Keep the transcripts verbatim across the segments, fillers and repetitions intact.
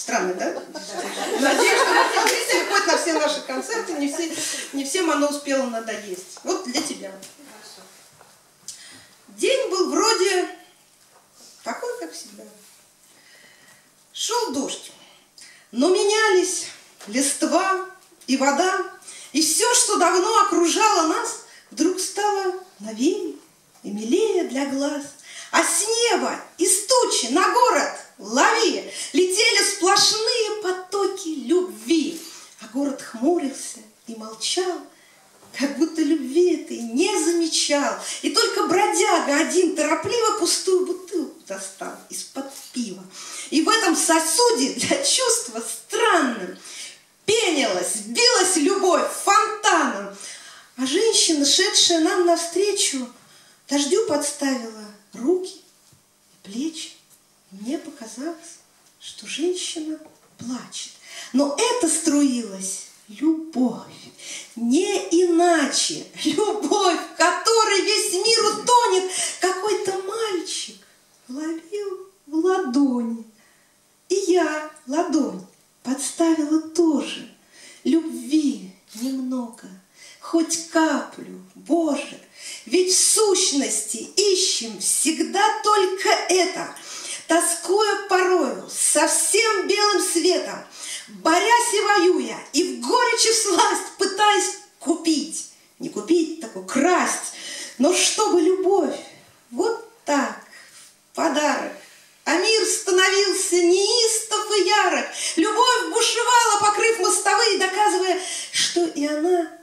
Странно, да? Надеюсь, что зрители ходят на все наши концерты, не, все, не всем оно успело надоесть. Вот для тебя. День был вроде такой, как всегда. Шел дождь, но менялись листва и вода, и все, что давно окружало нас, вдруг стало новее и милее для глаз. А с неба из тучи на город лови летели сплошные потоки любви. А город хмурился и молчал, как будто любви этой не замечал. И только бродяга один торопливо пустую бутылку достал из-под пива. И в этом сосуде для чувства странным пенилась, билась любовь фонтаном. А женщина, шедшая нам навстречу, дождю подставила руки и плечи. Мне показалось, что женщина плачет. Но это струилась любовь. Не иначе. Любовь, в которой весь мир утонет. Какой-то мальчик ловил в ладони. И я ладонь подставила тоже. Любви немного, хоть каплю, Боже. Ведь в сущности ищем всегда только это. Тоскуя порою совсем белым светом, борясь и воюя, и в горечи всласть пытаясь купить. Не купить, так украсть. Но чтобы любовь вот так, в подарок, а мир становился неистов и ярок. Любовь бушевала, покрыв мостовые, доказывая, что и она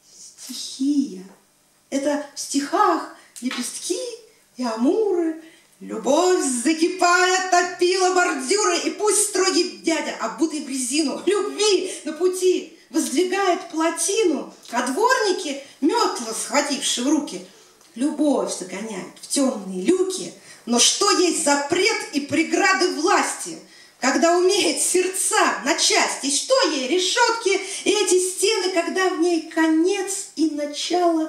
стихия. Это в стихах лепестки и амуры. Любовь, закипая, топила бордюры, и пусть строгий дядя, обутый в резину, любви на пути воздвигает плотину, а дворники, метла схватившие в руки, любовь загоняют в темные люки. Но что есть запрет и преграды власти, когда умеет сердца на части? Что ей решетки и эти стены, когда в ней конец и начало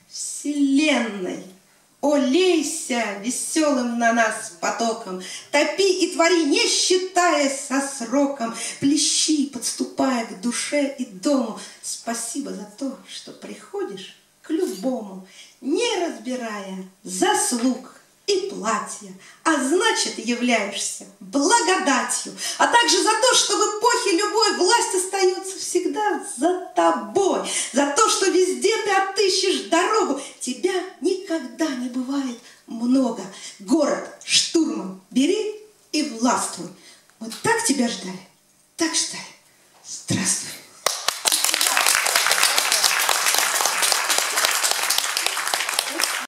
вселенной? О, лейся веселым на нас потоком, топи и твори, не считаясь со сроком, плещи, подступая к душе и дому. Спасибо за то, что приходишь к любому, не разбирая заслуг и платья, а значит, являешься благодатью, а также за то, что в эпохе любой власть остается всегда за тобой, за то, что везде ты отыщешь дорогу, тебя никогда не бывает много. Город штурмом бери и властвуй. Вот так тебя ждали, так ждали.